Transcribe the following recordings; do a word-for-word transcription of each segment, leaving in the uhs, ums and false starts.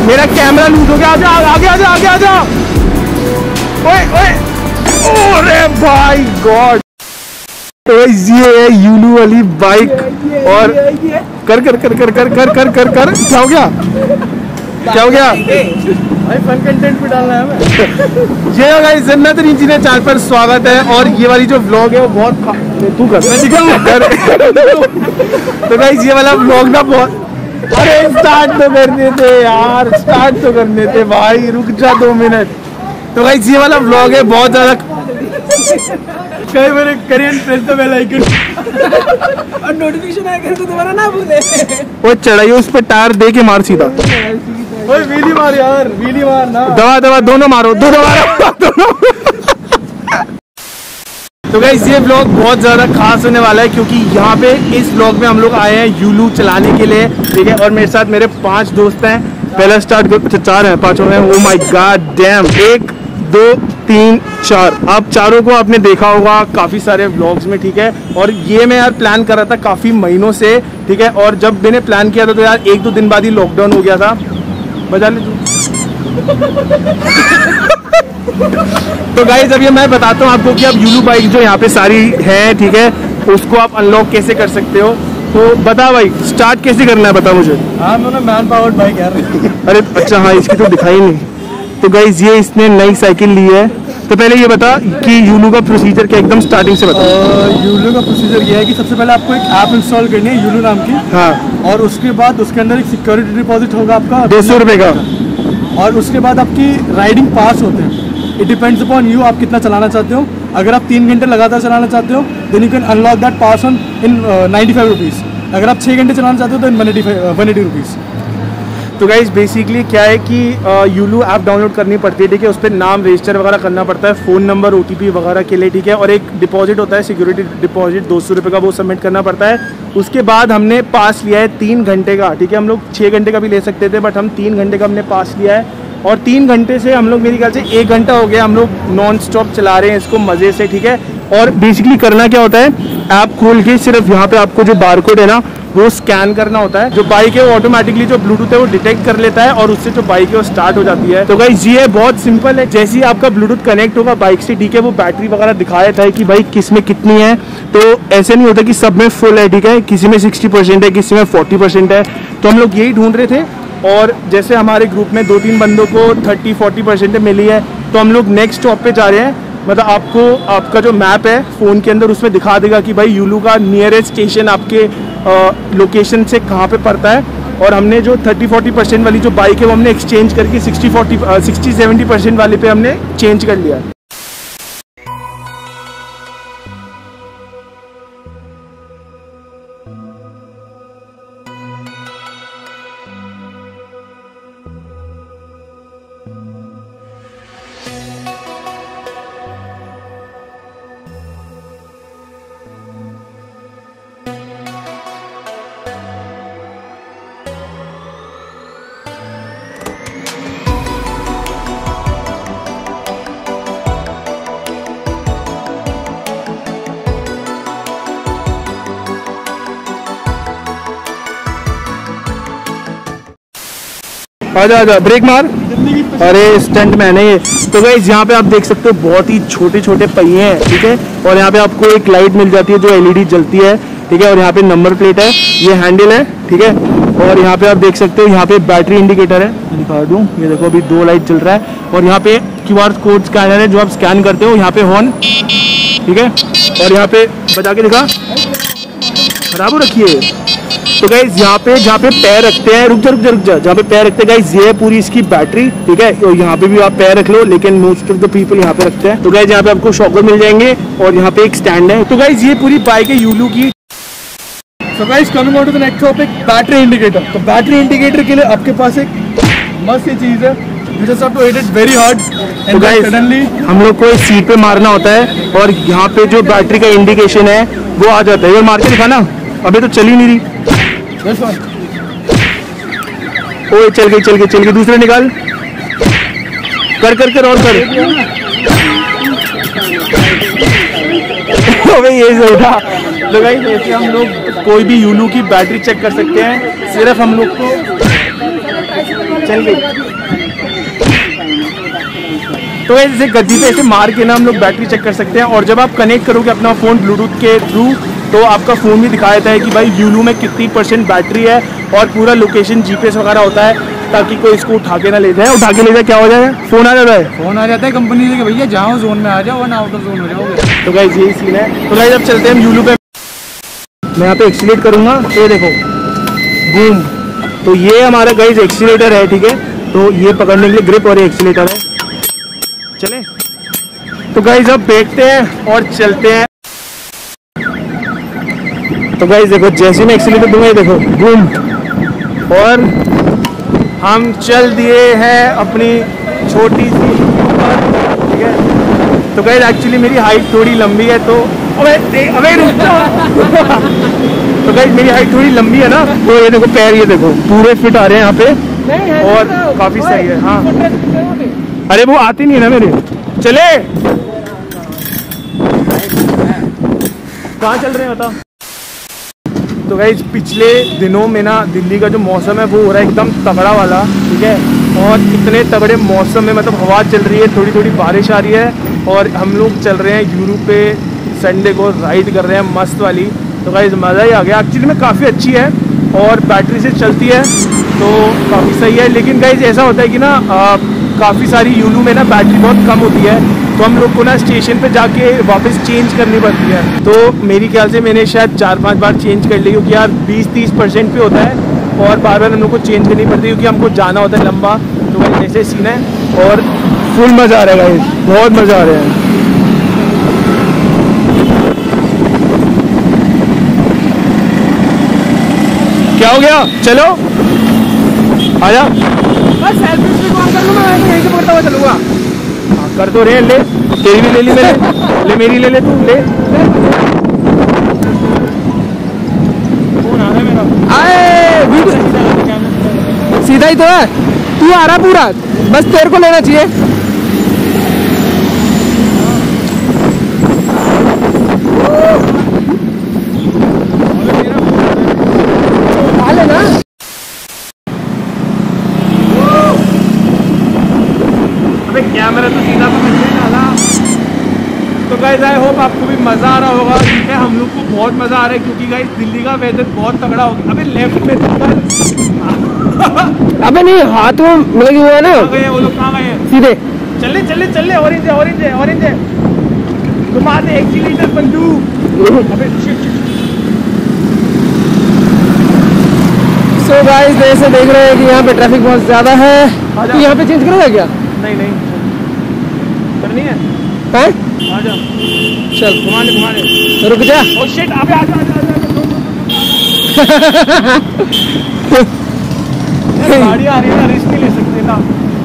मेरा camera loose हो गया। आजा आगे आजा आगे आजा। ओए ओए अरे भाई गॉड। तो ये है यूलू वाली बाइक और कर कर कर कर कर कर कर कर कर क्या हो गया क्या हो गया भाई फन कंटेंट पे डालना है हमें। जय गाइस, जन्नत इंजीनियर चैनल पर स्वागत है। और ये वाली जो व्लॉग है वो बहुत तू कर कर तो गाइस ये वाला व्लॉग ना बहुत, अरे स्टार्ट तो करने थे यार, स्टार्ट तो करने थे भाई, रुक जा दो मिनट। तो गाइस ये वाला व्लॉग है बहुत ज्यादा। कई बार career press the bell icon और नोटिफिकेशन आया करे तो दोबारा ना भूले। वो चढ़ाई उस पे टायर दे के मार सीधा। ओए व्हीली मार यार, व्हीली मार ना। दवा दवा दोनों मारो, दोनों मारो दोनों। तो गाइस ये व्लॉग बहुत ज़्यादा खास होने वाला है क्योंकि यहाँ पे इस व्लॉग में हम लोग आए हैं यूलू चलाने के लिए, ठीक है। और मेरे साथ मेरे पांच दोस्त हैं। पहला स्टार्ट कर, चार हैं, पांचों हैं। Oh my god damn. एक दो तीन चार, आप चारों को आपने देखा होगा काफ़ी सारे व्लॉग्स में, ठीक है। और ये मैं यार प्लान कर रहा था काफ़ी महीनों से, ठीक है। और जब मैंने प्लान किया था तो यार एक दो दिन बाद ही लॉकडाउन हो गया था। बजा ले तू। तो गाइस अब ये मैं बताता हूँ आपको कि अब यूलू बाइक जो यहाँ पे सारी है, ठीक है, उसको आप अनलॉक कैसे कर सकते हो। तो बता भाई स्टार्ट कैसे करना है, बता मुझे। हाँ मैंने मैन पावर्ड बाइक यार। अरे अच्छा हाँ, इसकी तो दिखाई नहीं। तो गाइस ये इसने नई साइकिल ली है। तो पहले ये बता कि यूलू का प्रोसीजर क्या, एकदम स्टार्टिंग से बता। यूलू का प्रोसीजर ये है कि सबसे पहले आपको एक ऐप इंस्टॉल करनी है यूलू नाम की। हाँ। और उसके बाद उसके अंदर एक सिक्योरिटी डिपॉजिट होगा आपका दो सौ रुपये का। और उसके बाद आपकी राइडिंग पास होते हैं। इट डिपेंड्स अपॉन यू, आप कितना चलाना चाहते हो। अगर आप तीन घंटे लगातार चलाना चाहते हो then you can unlock that pass on in ninety five rupees. अगर आप छः घंटे चलाना चाहते हो तो in one eighty five one eighty rupees. तो गाइस बेसिकली क्या है कि यूलू ऐप डाउनलोड करनी पड़ती है, ठीक है। उस पर नाम रजिस्टर वगैरह करना पड़ता है, फ़ोन नंबर ओटीपी वगैरह के लिए, ठीक है। और एक डिपॉजिट होता है सिक्योरिटी डिपॉजिट दो सौ रुपये का, वो सबमिट करना पड़ता है। उसके बाद हमने पास लिया है तीन घंटे का, ठीक है। हम लोग छः घंटे का भी ले सकते थे बट हम तीन घंटे का हमने पास लिया है। और तीन घंटे से हम लोग, मेरे ख्याल से एक घंटा हो गया हम लोग नॉन स्टॉप चला रहे हैं इसको मज़े से, ठीक है। और बेसिकली करना क्या होता है, ऐप खोल के सिर्फ यहाँ पे आपको जो बारकोड है ना वो स्कैन करना होता है। जो बाइक है वो ऑटोमेटिकली जो ब्लूटूथ है वो डिटेक्ट कर लेता है और उससे जो बाइक है वो स्टार्ट हो जाती है। तो गाइस ये बहुत सिंपल है। जैसे ही आपका ब्लूटूथ कनेक्ट होगा बाइक से, ठीक है, वो बैटरी वगैरह दिखा देता है कि भाई किस में कितनी है। तो ऐसे नहीं होता कि सब में फुल है, ठीक है, किसी में सिक्सटी परसेंट है, किसी में फोर्टी परसेंट है। तो हम लोग यही ढूंढ रहे थे और जैसे हमारे ग्रुप में दो तीन बंदों को थर्टी फोर्टी परसेंट मिली है तो हम लोग नेक्स्ट स्टॉप पे जा रहे हैं। मतलब आपको आपका जो मैप है फ़ोन के अंदर उसमें दिखा देगा कि भाई यूलू का नियरेस्ट स्टेशन आपके लोकेशन से कहाँ पे पड़ता है। और हमने जो थर्टी फोर्टी परसेंट वाली जो बाइक है वो हमने एक्सचेंज करके sixty forty sixty seventy percent वाले पे हमने चेंज कर लिया। आजा आजा, ब्रेक मार। अरे स्टंट मैन है ये। तो गाइस यहाँ पे आप देख सकते हो बहुत ही छोटे छोटे पहिए हैं, ठीक है। और यहाँ पे आपको एक लाइट मिल जाती है जो एलईडी जलती है, ठीक है। और यहाँ पे नंबर प्लेट है, ये हैंडल है, ठीक है। और यहाँ पे आप देख सकते हो यहाँ पे बैटरी इंडिकेटर है, दिखा दूँ, ये देखो अभी दो लाइट चल रहा है। और यहाँ पे क्यूआर कोड स्कैनर है जो आप स्कैन करते हो। यहाँ पे हॉर्न, ठीक है। और यहाँ पे बजा के दिखा, खराब हो रखी है। तो गाइज यहाँ पे जहाँ पे पैर रखते हैं, रुक जा रुक जा रुक जा, जहाँ पे पैर रखते हैं गाइज ये है पूरी इसकी बैटरी, ठीक है। और यहाँ पे भी आप पैर रख लो लेकिन मोस्ट ऑफ द पीपल यहाँ पे रखते हैं। तो गाइज यहाँ पे आपको शॉकर मिल जाएंगे और यहाँ पे एक स्टैंड है। तो गाइज ये पूरी बाइक है यूलू की। So guys, coming on to the next topic, battery indicator. तो बैटरी इंडिकेटर के लिए आपके पास एक मस्त सी चीज़ है, you just have to hit it very hard and तो गाइज suddenly हम लोग को इस सीट पे मारना होता है और यहाँ पे जो बैटरी का इंडिकेशन है वो आ जाता है। ये मार के दिखाना, अभी तो चल ही नहीं रही। this one, ओए चल गई चल गई चल गई, दूसरे निकाल, कर कर कर और कर। अबे ये उठा। तो गाइस ऐसे हम लोग कोई भी यूलू की बैटरी चेक कर सकते हैं। सिर्फ हम लोग को चल गई। तो ऐसे गद्दी पे ऐसे मार के ना हम लोग बैटरी चेक कर सकते हैं। और जब आप कनेक्ट करोगे अपना फ़ोन ब्लूटूथ के थ्रू तो आपका फ़ोन भी दिखा देता है कि भाई यूलू में कितनी परसेंट बैटरी है और पूरा लोकेशन जीपीएस वगैरह होता है ताकि कोई इसको उठा के ना ले जाए। उठा के ले जाए क्या हो जाएगा, फ़ोन आ जाता है फ़ोन आ जाता है कंपनी से कि भैया जाओ जोन में आ जाओ वरना आउट ऑफ जोन हो जाओगे। तो गाइस यही सीन है। तो गाइस अब चलते हैं हम यूलू पे। मैं यहाँ पे एक्सीलेट करूँगा तो ये देखो बूम। तो ये हमारा गाइस एक्सीलेटर है, ठीक है। तो ये पकड़ने के लिए ग्रिप और ये एक्सीलेटर है। चले तो गाइस अब देखते हैं और चलते हैं। तो गाइस देखो जैसे मैं एक्सीलेटर दूंगा ये देखो बूम और हम चल दिए हैं अपनी छोटी सी ऊपर, ठीक है। तो गाइस एक्चुअली मेरी हाइट थोड़ी लंबी है तो अबे अबे तो गाइस मेरी हाइट थोड़ी लंबी है ना तो ये देखो पैर ये देखो पूरे फिट आ रहे हैं यहाँ पे और काफी सही है। हाँ अरे वो आती नहीं है ना मेरे। चले कहाँ चल रहे हैं बता। तो गाइस पिछले दिनों में ना दिल्ली का जो मौसम है वो हो रहा है एकदम तगड़ा वाला, ठीक है। और इतने तगड़े मौसम में मतलब हवा चल रही है, थोड़ी थोड़ी बारिश आ रही है और हम लोग चल रहे हैं यूरोप पे संडे को राइड कर रहे हैं मस्त वाली। तो गाइस मज़ा ही आ गया। एक्चुअली में काफ़ी अच्छी है और बैटरी से चलती है तो काफ़ी सही है। लेकिन गाइस ऐसा होता है कि ना काफ़ी सारी यूलू में ना बैटरी बहुत कम होती है तो हम लोग को ना स्टेशन पे जाके वापस चेंज करनी पड़ती है। तो मेरी ख्याल से मैंने शायद चार पांच बार चेंज कर ली क्योंकि यार बीस तीस परसेंट पे होता है और बार बार हम लोग को चेंज करनी पड़ती है क्योंकि हमको जाना होता है लंबा। तो भाई ऐसे सीन है और फुल मज़ा आ रहा है गाइस, बहुत मज़ा आ रहा है। क्या हो गया, चलो आजा। बस सेल्फी भी कॉल कर लूँगा, मैं यहीं से पकड़ता हुआ चलूँगा। हाँ कर तो रहे, ले तेरी भी ले ली मैंने, ले मेरी ले ले तू ले। फोन आ रहा है मेरा। आए वीडियो सीधा ही तो है, तू आ रहा पूरा, बस तेरे को लेना चाहिए। आ लेना। अबे कैमरा तो सीधा तो मैंने डाला। तो गाइस आई होप आपको भी मज़ा आ रहा होगा, ठीक है। हम लोग को बहुत मज़ा आ रहा है क्योंकि गाइस दिल्ली का वेदर बहुत तगड़ा हो गया। अबे लेफ्ट में अबे नहीं हाथ में मतलब हुआ है ना। कहाँ गए वो लोग, कहाँ गए हैं? सीधे चले चले चले, ऑरेंज है ऑरेंज है ऑरेंज है। घुमा दे एक्सीलेटर बंदूक। अबे शिट शिट। सो गाइस जैसे देख रहे हैं कि यहाँ पे ट्रैफिक बहुत ज़्यादा है। तो यहाँ पे चेंज करोगे क्या? नहीं नहीं करनी है, हैं? आ जा चल घुमा ले घुमा ले। रुक जा। ओ शिट अबे आ जा आ जा गाड़ी आ रही है ना, रिस्क नहीं ले सकते ना।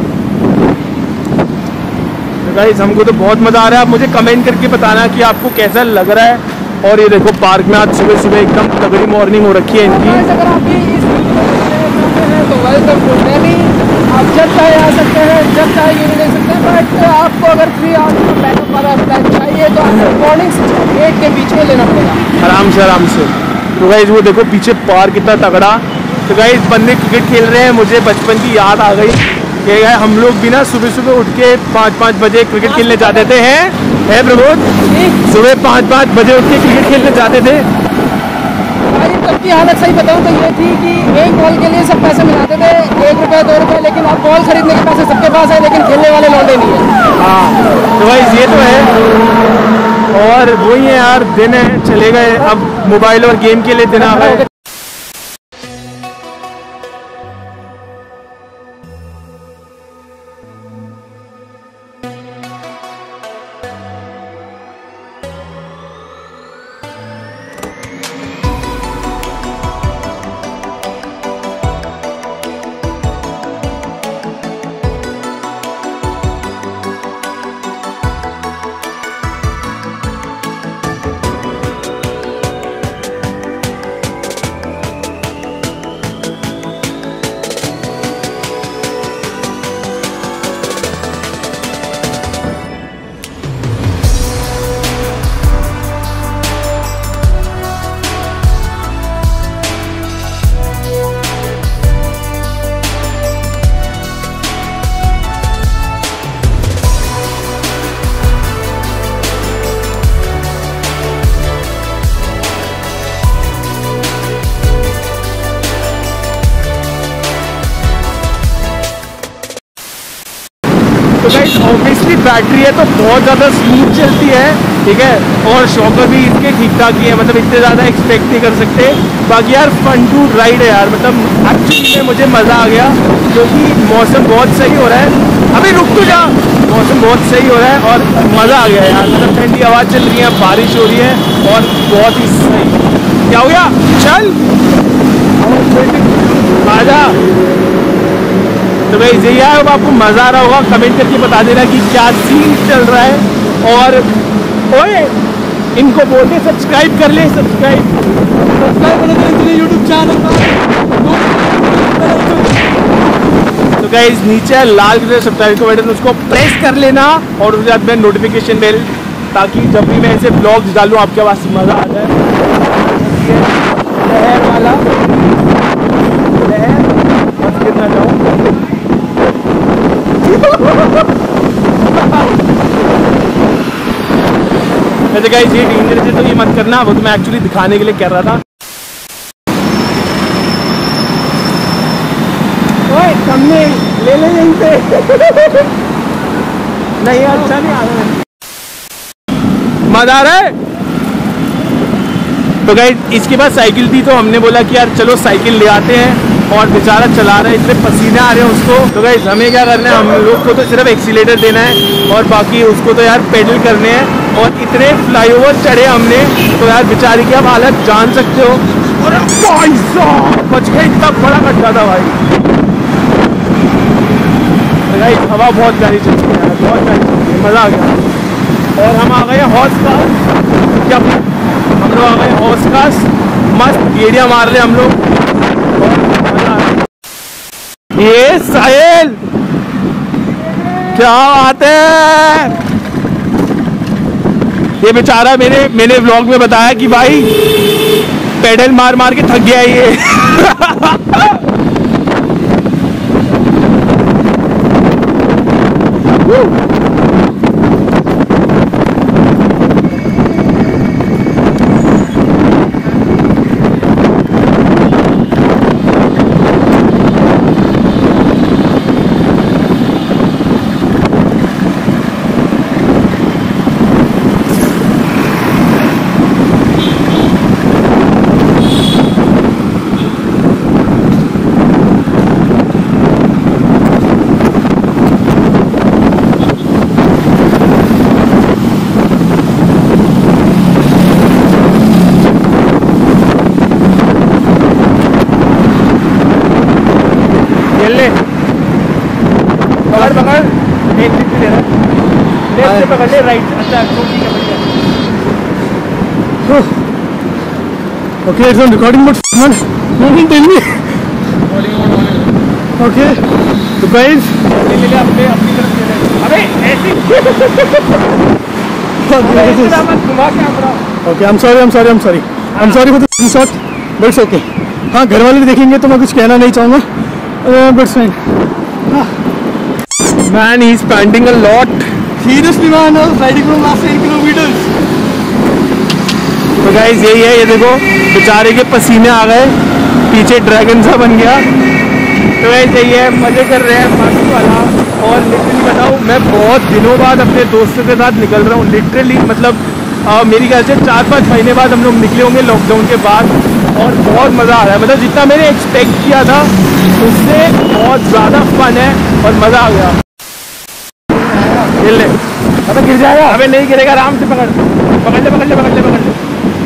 गाइस हमको तो बहुत मज़ा आ रहा है। आप मुझे कमेंट करके बताना कि आपको कैसा लग रहा है। और ये देखो पार्क में आज सुबह सुबह एकदम तगड़ी मॉर्निंग हो रखी है इनकी। अगर आपकी इस तो वेलकम टू दिल्ली। आप जब चाहे आ सकते हैं, जब चाहे यूँ ले सकते हैं। बट आपको अगर फ्री आवर्स का बैकअप वाला प्लान चाहिए तो आपको मॉर्निंग से एट के बीच में लेना पड़ेगा आराम से आराम से। तो गाइस वो देखो पीछे पार्क कितना तगड़ा। तो गाइस बंदे क्रिकेट खेल रहे हैं, मुझे बचपन की याद आ गई कि हम लोग भी ना सुबह सुबह उठ के पाँच पाँच बजे क्रिकेट खेलने जाते थे। हैं है प्रबोध, सुबह पाँच पाँच बजे उठ के क्रिकेट खेलने जाते थे। भाई तब की हालत सही बताऊँ तो ये थी कि एक बॉल के लिए सब पैसे मिलाते थे, एक रुपये दो रुपये। लेकिन अब बॉल खरीदने के पैसे सबके पास है लेकिन खेलने वाले लौटे नहीं है। हाँ तो गाइस ये तो है। और वही है यार, दिन है चले गए, अब मोबाइल और गेम के लिए दिन आ गए। ऑब्वियसली बैटरी है तो बहुत ज़्यादा स्मूथ चलती है, ठीक है, और शॉकर भी इसके ठीक ठाक ही है, मतलब इतने ज़्यादा एक्सपेक्ट नहीं कर सकते। बाकी यार फन टू राइड है यार, मतलब एक्चुअली में मुझे मज़ा आ गया क्योंकि मौसम बहुत सही हो रहा है। अभी रुक तो जा, मौसम बहुत सही हो रहा है और मज़ा आ गया यार, मतलब ठंडी हवा चल रही है, बारिश हो रही है और बहुत ही सही। क्या हो गया, चल आजा। तो भाई यही है, अब आपको मज़ा आ रहा होगा, कमेंट करके बता देना कि क्या सीन चल रहा है। और ओए इनको बोल के सब्सक्राइब कर ले, सब्सक्राइब सब्सक्राइब करना यूट्यूब चैनल तो गाइस नीचे लाल कलर सब्सक्राइब का बटन, उसको प्रेस कर लेना और उसके बाद में नोटिफिकेशन बेल, ताकि जब भी मैं ऐसे ब्लॉग्स डालूँ आपके पास मज़ा आ जाए। लहर वाला लहर बस गिरना जाऊँ। वैसे गाइस ये डेंजरस है तो ये मत करना, वो तो मैं एक्चुअली दिखाने के लिए कर रहा था। ओए सामने ले ले यहीं पे नहीं अच्छा नहीं आ रहा है, मजा आ रहा है। तो गाइस इसके बाद साइकिल थी तो हमने बोला कि यार चलो साइकिल ले आते हैं, और बेचारा चला रहा है, इतने पसीने आ रहे हैं उसको। तो गाइस हमें क्या करना है, हम लोग को तो सिर्फ एक्सीलेटर देना है और बाकी उसको तो यार पेडल करने हैं। और इतने फ्लाईओवर चढ़े हमने तो यार बेचारी की आप हालत जान सकते हो। अरे भाई साहब बच गए, इतना बड़ा गड्ढा था भाई। तो गाइस हवा बहुत प्यारी चलती है यार, बहुत प्यारी चलती है, मज़ा आ गया। और हम आ गए हॉर्स कास, क्या हम लोग आ गए हॉर्स कास, मस्त गेड़िया मार रहे हम लोग। ये साहिल क्या बात है, ये बेचारा मेरे मैंने व्लॉग में बताया कि भाई पेडल मार मार के थक गया ये पकड़ पकड़ एक मिनट दे रहा है, लेफ्ट से पकड़ ले, राइट। अच्छा ठीक है बढ़िया। Okay it's on recording mode, one tell me. Okay तो गाइस ले ले ले अपने अपनी तरफ ले ले, अबे ऐसे मत घुमा camera. Okay I am sorry I am sorry I am sorry I am sorry for the shot, but it's okay. हाँ घर वाले देखेंगे तो मैं कुछ कहना नहीं चाहूँगा, but it's fine. Man, he's panting a lot. Seriously man, I was riding from last ten kilometers. तो गाइस यही है, ये देखो बेचारे के पसीने आ गए, पीछे ड्रैगन सा बन गया। तो गाइस यही है, मजे कर रहे हैं मस्त वाला। और लिटरली बताऊँ, मैं बहुत दिनों बाद अपने दोस्तों के साथ निकल रहा हूँ, लिटरली मतलब आ, मेरी ख्याल से चार पाँच महीने बाद हम लोग निकले होंगे लॉकडाउन के बाद, और बहुत मज़ा आ रहा है। मतलब जितना मैंने एक्सपेक्ट किया था उससे बहुत ज़्यादा फन है और मज़ा आ गया। ले, अबे गिर जाएगा। अबे नहीं गिरेगा, आराम से पकड़ पकड़ ले पकड़ ले पकड़ ले पकड़ ले।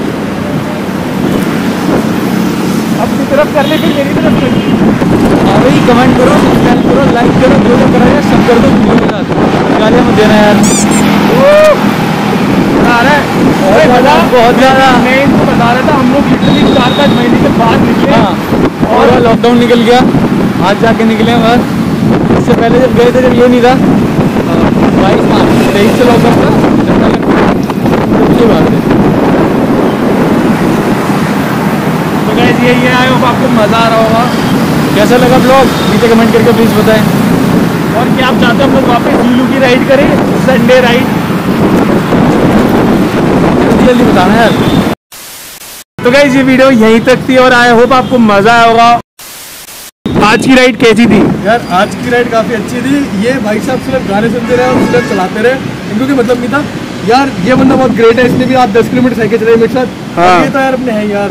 अपनी तरफ कर ले, फिर मेरी तरफ कर ले। हाँ भाई कमेंट करो, सब्सक्राइब करो, लाइक करो, जो जो करो यार सब कर दो वीडियो के साथ। गालियाँ मत देना यार। आ रहा है मज़ा बहुत ज़्यादा। मैं इनको बता रहा था, हम लोग लिटरली चार पाँच महीने के बाद निकले। हाँ और लॉकडाउन निकल गया, आज जाके निकले हैं बस। इससे पहले जब गए थे जब ये नहीं था, बाईस मार्च तेईस से लॉकडाउन था, अच्छी बात है। तो गाइस यही है, आई होप आपको मज़ा आ रहा होगा। कैसा लगा ब्लॉग नीचे कमेंट करके प्लीज़ बताएं। और क्या आप चाहते हो हम लोग वापस यूलू की राइड करें, संडे राइड? जल्दी जल्दी बताना यार। तो गाइस ये वीडियो यहीं तक थी और आई होप आपको मज़ा आया होगा। आज की राइड कैसी थी? यार आज की राइड काफ़ी अच्छी थी। ये भाई साहब सिर्फ गाने सुनते रहे और सिर्फ चलाते रहे, इनको कोई मतलब नहीं था। यार ये बंदा बहुत ग्रेट है, इसने भी आप दस किलोमीटर साइकिल चलाए मेरे साथ। हाँ। ये तो यार अपने हैं यार।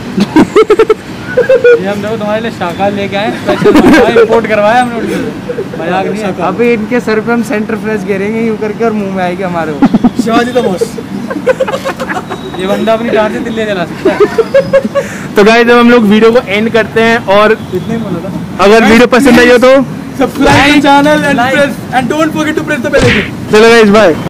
ये हम लोग तुम्हारे लिए शाकाल लेके आए, स्पेशल इंपोर्ट करवाया हमने उनसे, मजाक नहीं है। अभी इनके सर पे हम सेंटर फ्रेश गिरेंगे यूं करके और मुंह में आएगी हमारे वो। Shivaji the boss. ये बंदा अपनी कार से दिल्ली चला सकता है। तो गाइस जब हम लोग वीडियो को एंड करते हैं, और इतने ही बोला था। अगर वीडियो पसंद आई हो तो subscribe channel and press and don't forget to press the bell icon. चलो गाइस बाय।